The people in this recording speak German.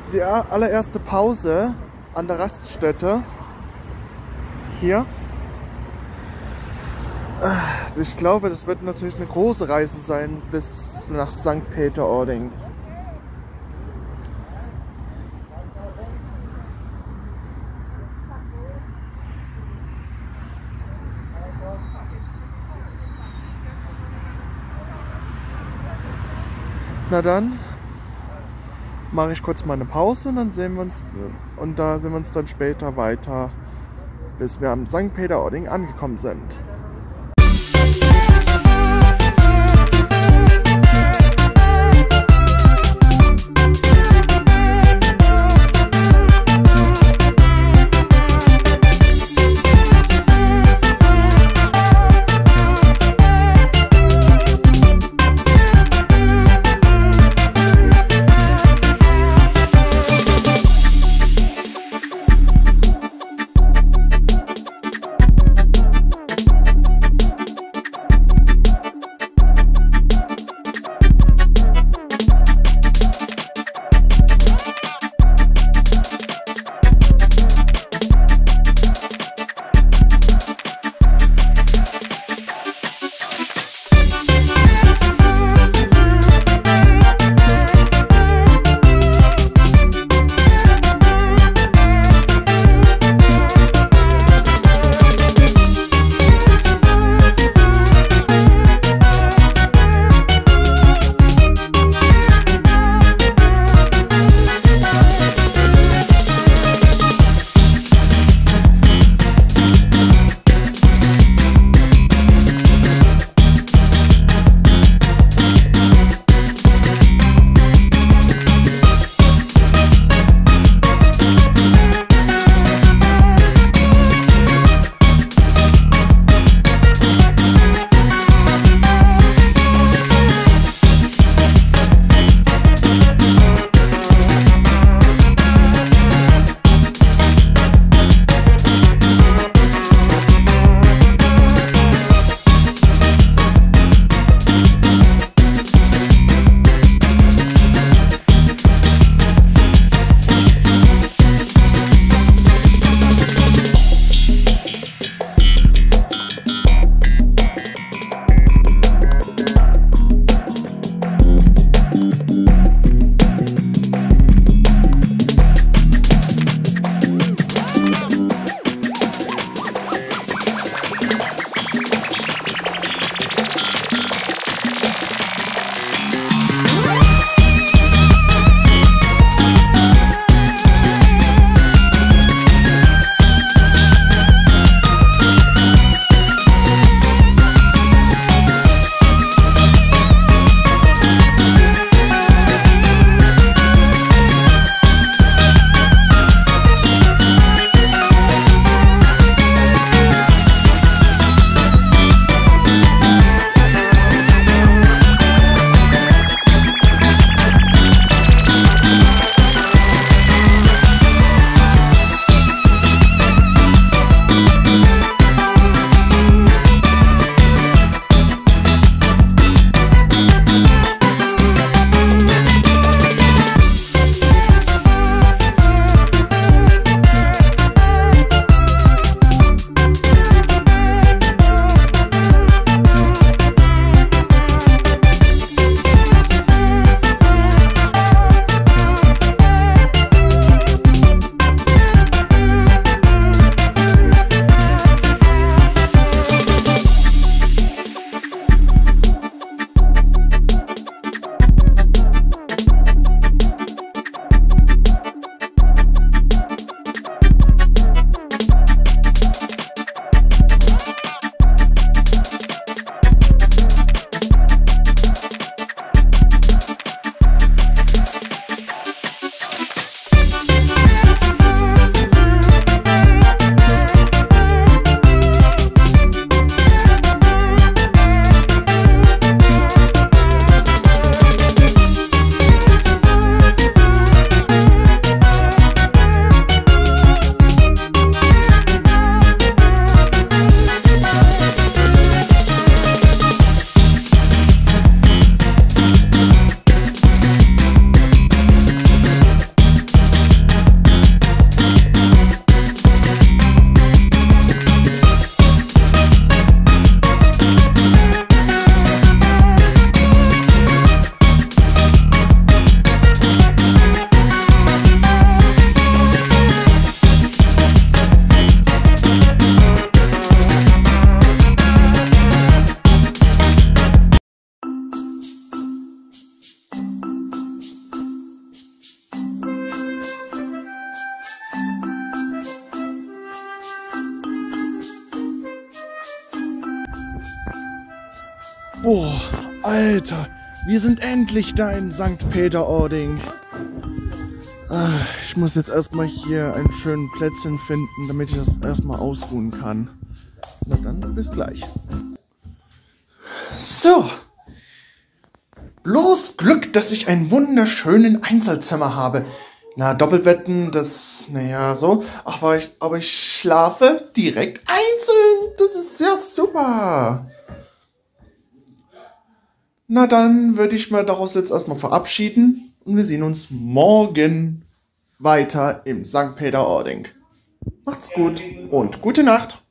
die allererste Pause an der Raststätte hier. Ich glaube, das wird natürlich eine große Reise sein bis nach St. Peter-Ording. Na dann mache ich kurz mal eine Pause und dann sehen wir uns dann später weiter, bis wir am St. Peter-Ording angekommen sind. Boah, Alter, wir sind endlich da in St. Peter-Ording. Ich muss jetzt erstmal hier einen schönen Plätzchen finden, damit ich das erstmal ausruhen kann. Na dann, bis gleich. So. Bloß Glück, dass ich einen wunderschönen Einzelzimmer habe. Na, Doppelbetten, das, naja, so. Aber ich schlafe direkt einzeln. Das ist sehr super. Na dann würde ich mal daraus jetzt erstmal verabschieden. Und wir sehen uns morgen weiter im St. Peter-Ording. Macht's gut und gute Nacht.